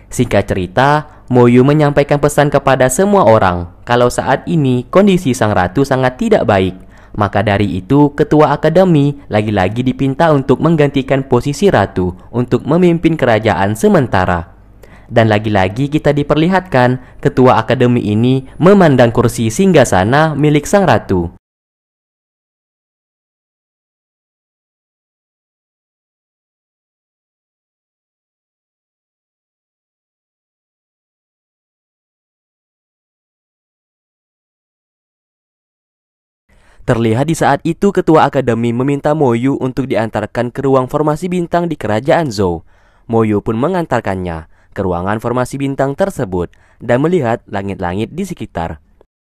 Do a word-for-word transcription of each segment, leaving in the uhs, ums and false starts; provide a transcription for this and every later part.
Singkat cerita, Moyu menyampaikan pesan kepada semua orang kalau saat ini kondisi sang ratu sangat tidak baik. Maka dari itu, ketua akademi lagi-lagi dipinta untuk menggantikan posisi ratu untuk memimpin kerajaan sementara. Dan lagi-lagi kita diperlihatkan ketua akademi ini memandang kursi singgasana milik sang ratu. Terlihat di saat itu ketua akademi meminta Moyu untuk diantarkan ke ruang formasi bintang di kerajaan Zhou. Moyu pun mengantarkannya ke ruangan formasi bintang tersebut dan melihat langit-langit di sekitar.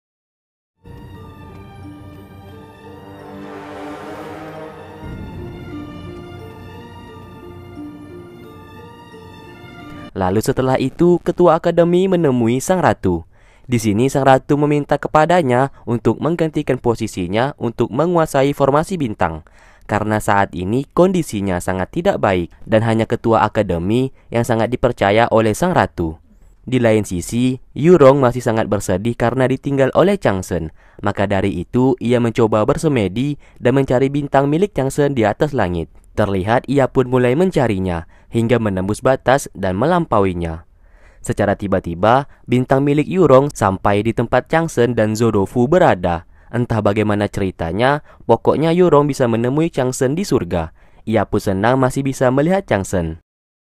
Lalu setelah itu ketua akademi menemui sang ratu. Di sini sang ratu meminta kepadanya untuk menggantikan posisinya untuk menguasai formasi bintang. Karena saat ini kondisinya sangat tidak baik dan hanya ketua akademi yang sangat dipercaya oleh sang ratu. Di lain sisi, Yurong masih sangat bersedih karena ditinggal oleh Changsen. Maka dari itu ia mencoba bersemedi dan mencari bintang milik Changsen di atas langit. Terlihat ia pun mulai mencarinya hingga menembus batas dan melampauinya. Secara tiba-tiba, bintang milik Yurong sampai di tempat Changsen dan Zodofu berada. Entah bagaimana ceritanya, pokoknya Yurong bisa menemui Changsen di surga. Ia pun senang masih bisa melihat Changsen.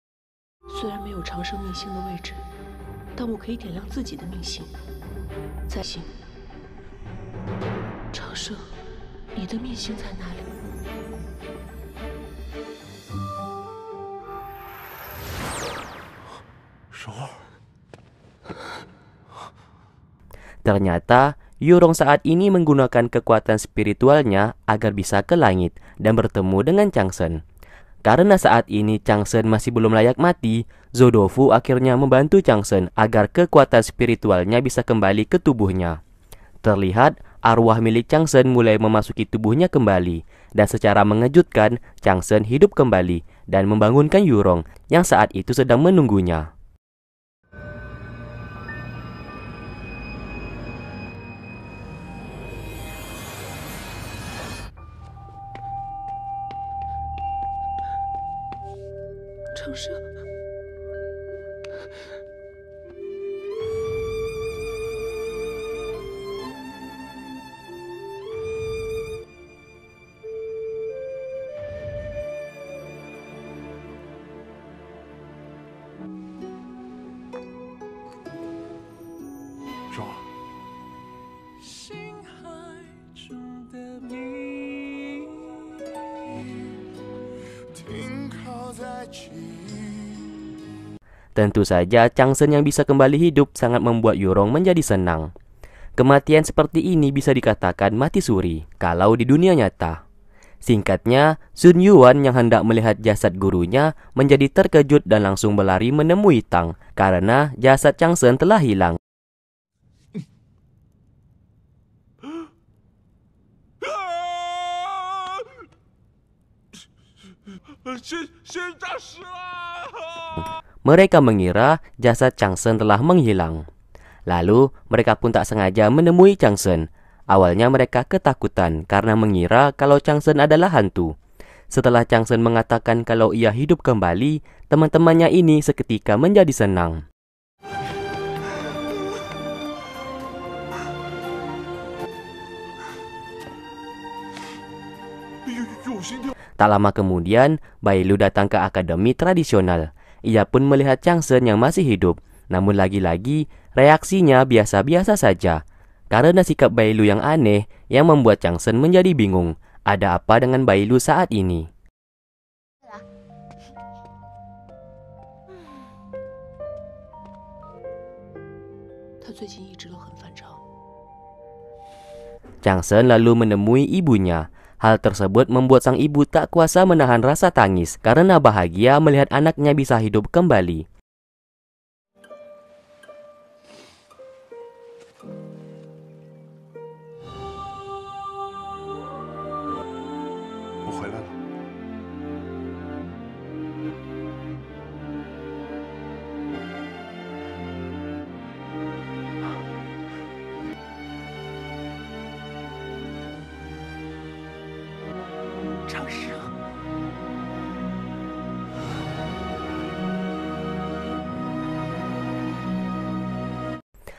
Ternyata, Yurong saat ini menggunakan kekuatan spiritualnya agar bisa ke langit dan bertemu dengan Changsen. Karena saat ini Changsen masih belum layak mati, Zodofu akhirnya membantu Changsen agar kekuatan spiritualnya bisa kembali ke tubuhnya. Terlihat, arwah milik Changsen mulai memasuki tubuhnya kembali, dan secara mengejutkan, Changsen hidup kembali dan membangunkan Yurong yang saat itu sedang menunggunya. Tentu saja Changsen yang bisa kembali hidup sangat membuat Yurong menjadi senang. Kematian seperti ini bisa dikatakan mati suri kalau di dunia nyata. Singkatnya, Sun Yuan yang hendak melihat jasad gurunya menjadi terkejut dan langsung berlari menemui Tang karena jasad Changsen telah hilang. Mereka mengira jasad Changsen telah menghilang. Lalu mereka pun tak sengaja menemui Changsen. Awalnya mereka ketakutan karena mengira kalau Changsen adalah hantu. Setelah Changsen mengatakan kalau ia hidup kembali, teman-temannya ini seketika menjadi senang. Tak lama kemudian, Bailu datang ke akademi tradisional. Ia pun melihat Changsen yang masih hidup. Namun lagi-lagi, reaksinya biasa-biasa saja. Karena sikap Bailu yang aneh yang membuat Changsen menjadi bingung. Ada apa dengan Bailu saat ini? Changsen lalu menemui ibunya. Hal tersebut membuat sang ibu tak kuasa menahan rasa tangis karena bahagia melihat anaknya bisa hidup kembali.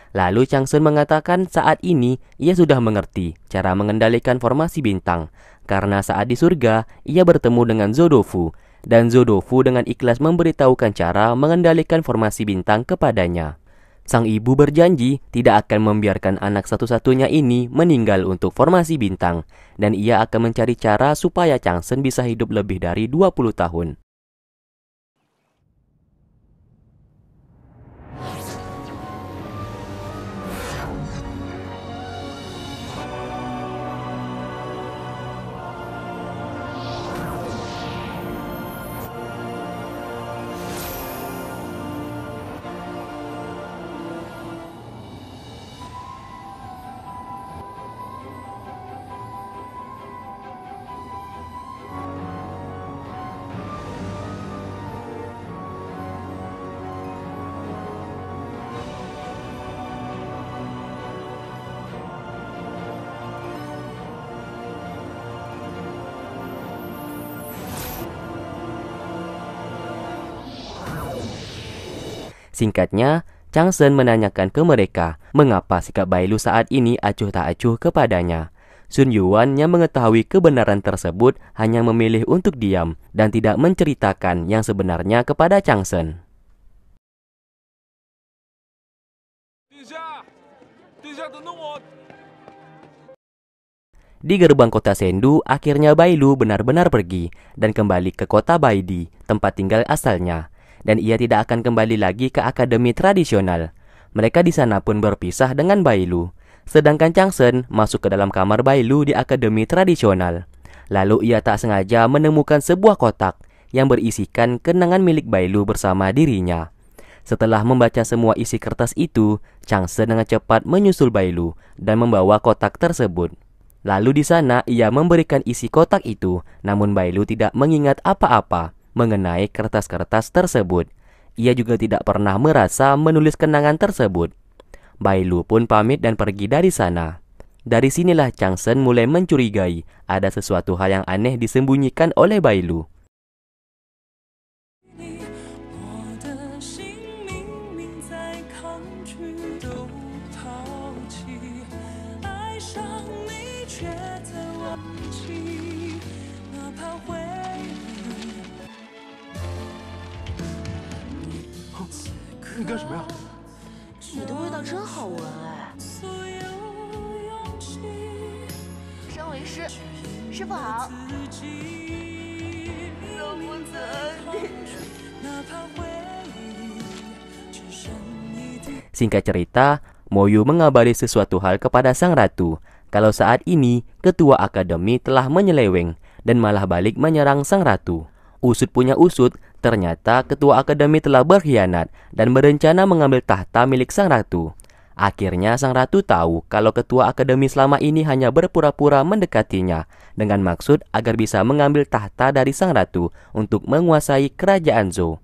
Lalu Changsen mengatakan saat ini ia sudah mengerti cara mengendalikan formasi bintang, karena saat di surga ia bertemu dengan Zodofu, dan Zodofu dengan ikhlas memberitahukan cara mengendalikan formasi bintang kepadanya. Sang ibu berjanji tidak akan membiarkan anak satu-satunya ini meninggal untuk formasi bintang, dan ia akan mencari cara supaya Changsen bisa hidup lebih dari dua puluh tahun. Singkatnya, Changsen menanyakan ke mereka mengapa sikap Bailu saat ini acuh tak acuh kepadanya. Sun Yuan yang mengetahui kebenaran tersebut hanya memilih untuk diam dan tidak menceritakan yang sebenarnya kepada Changsen. Di gerbang kota Sendu, akhirnya Bailu benar-benar pergi dan kembali ke kota Baidi, tempat tinggal asalnya. Dan ia tidak akan kembali lagi ke akademi tradisional. Mereka di sana pun berpisah dengan Bailu. Sedangkan Changsen masuk ke dalam kamar Bailu di akademi tradisional. Lalu ia tak sengaja menemukan sebuah kotak yang berisikan kenangan milik Bailu bersama dirinya. Setelah membaca semua isi kertas itu, Changsen dengan cepat menyusul Bailu dan membawa kotak tersebut. Lalu di sana ia memberikan isi kotak itu, namun Bailu tidak mengingat apa-apa mengenai kertas-kertas tersebut. Ia juga tidak pernah merasa menulis kenangan tersebut. Bailu pun pamit dan pergi dari sana. Dari sinilah Changsen mulai mencurigai ada sesuatu hal yang aneh disembunyikan oleh Bailu. Singkat cerita, Moyu mengabari sesuatu hal kepada sang ratu, kalau saat ini ketua akademi telah menyeleweng dan malah balik menyerang sang ratu. Usut punya usut, ternyata ketua akademi telah berkhianat dan berencana mengambil tahta milik sang ratu. Akhirnya sang ratu tahu kalau ketua akademi selama ini hanya berpura-pura mendekatinya dengan maksud agar bisa mengambil tahta dari sang ratu untuk menguasai kerajaan Zhou.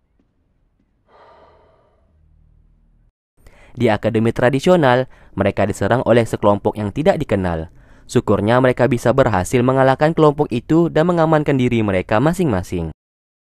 Di akademi tradisional, mereka diserang oleh sekelompok yang tidak dikenal. Syukurnya mereka bisa berhasil mengalahkan kelompok itu dan mengamankan diri mereka masing-masing.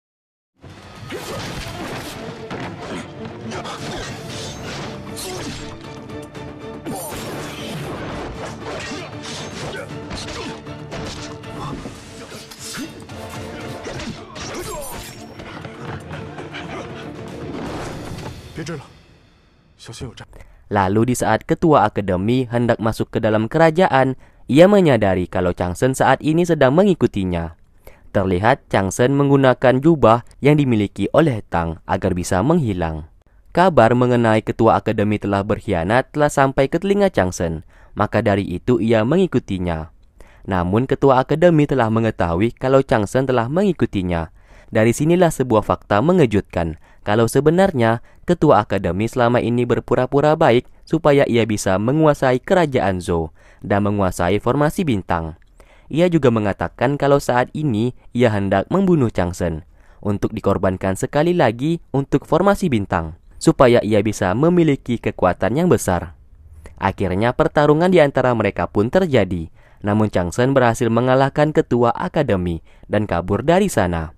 Lalu di saat ketua akademi hendak masuk ke dalam kerajaan, ia menyadari kalau Changsen saat ini sedang mengikutinya. Terlihat Changsen menggunakan jubah yang dimiliki oleh Tang agar bisa menghilang. Kabar mengenai ketua akademi telah berkhianat telah sampai ke telinga Changsen, maka dari itu ia mengikutinya. Namun ketua akademi telah mengetahui kalau Changsen telah mengikutinya. Dari sinilah sebuah fakta mengejutkan, kalau sebenarnya ketua akademi selama ini berpura-pura baik supaya ia bisa menguasai kerajaan Zhou dan menguasai formasi bintang. Ia juga mengatakan kalau saat ini ia hendak membunuh Changsen untuk dikorbankan sekali lagi untuk formasi bintang, supaya ia bisa memiliki kekuatan yang besar. Akhirnya pertarungan di antara mereka pun terjadi, namun Changsen berhasil mengalahkan ketua akademi dan kabur dari sana.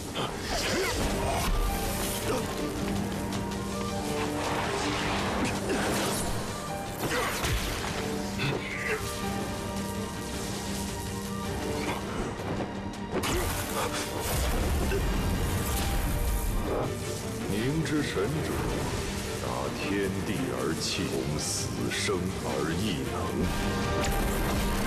明之神者，达天地而气，从死生而异能。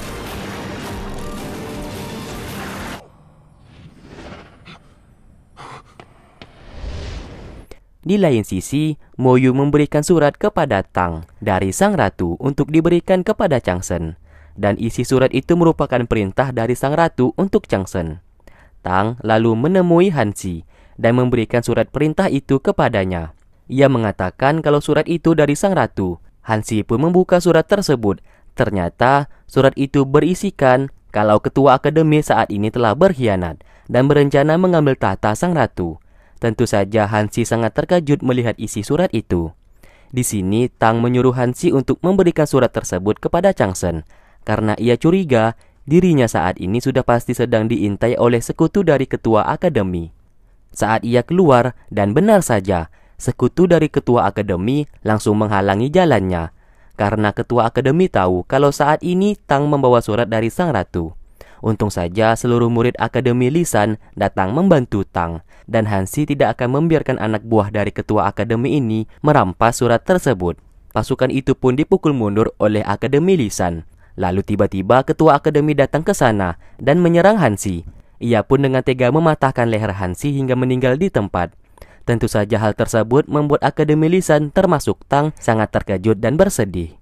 Di lain sisi, Moyu memberikan surat kepada Tang dari sang ratu untuk diberikan kepada Changsen. Dan isi surat itu merupakan perintah dari sang ratu untuk Changsen. Tang lalu menemui Hansi dan memberikan surat perintah itu kepadanya. Ia mengatakan kalau surat itu dari sang ratu. Hansi pun membuka surat tersebut. Ternyata surat itu berisikan kalau ketua akademi saat ini telah berkhianat dan berencana mengambil tahta sang ratu. Tentu saja Hansi sangat terkejut melihat isi surat itu. Di sini Tang menyuruh Hansi untuk memberikan surat tersebut kepada Changsen karena ia curiga dirinya saat ini sudah pasti sedang diintai oleh sekutu dari ketua akademi. Saat ia keluar, dan benar saja, sekutu dari ketua akademi langsung menghalangi jalannya karena ketua akademi tahu kalau saat ini Tang membawa surat dari sang ratu. Untung saja seluruh murid Akademi Lisan datang membantu Tang, dan Hansi tidak akan membiarkan anak buah dari ketua akademi ini merampas surat tersebut. Pasukan itu pun dipukul mundur oleh Akademi Lisan. Lalu tiba-tiba ketua akademi datang ke sana dan menyerang Hansi. Ia pun dengan tega mematahkan leher Hansi hingga meninggal di tempat. Tentu saja hal tersebut membuat Akademi Lisan termasuk Tang sangat terkejut dan bersedih.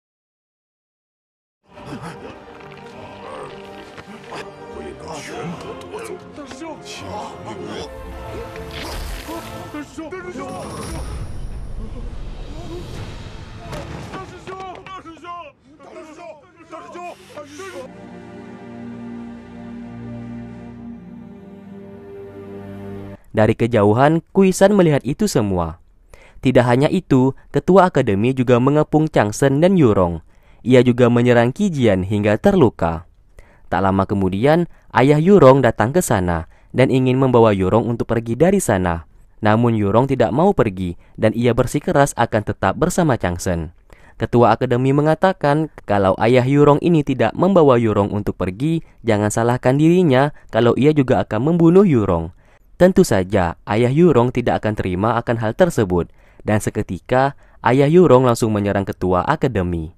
Dari kejauhan, Kuisan melihat itu semua. Tidak hanya itu, ketua akademi juga mengepung Changsen dan Yurong. Ia juga menyerang Qijian hingga terluka. Tak lama kemudian, ayah Yurong datang ke sana dan ingin membawa Yurong untuk pergi dari sana. Namun Yurong tidak mau pergi dan ia bersikeras akan tetap bersama Changsen. Ketua akademi mengatakan kalau ayah Yurong ini tidak membawa Yurong untuk pergi, jangan salahkan dirinya kalau ia juga akan membunuh Yurong. Tentu saja ayah Yurong tidak akan terima akan hal tersebut, dan seketika ayah Yurong langsung menyerang ketua akademi.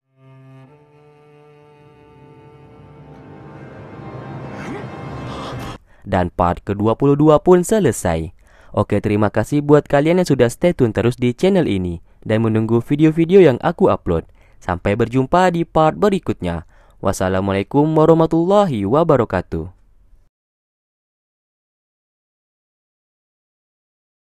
Dan part ke dua puluh dua pun selesai. Oke, terima kasih buat kalian yang sudah stay tune terus di channel ini dan menunggu video-video yang aku upload. Sampai berjumpa di part berikutnya. Wassalamualaikum warahmatullahi wabarakatuh.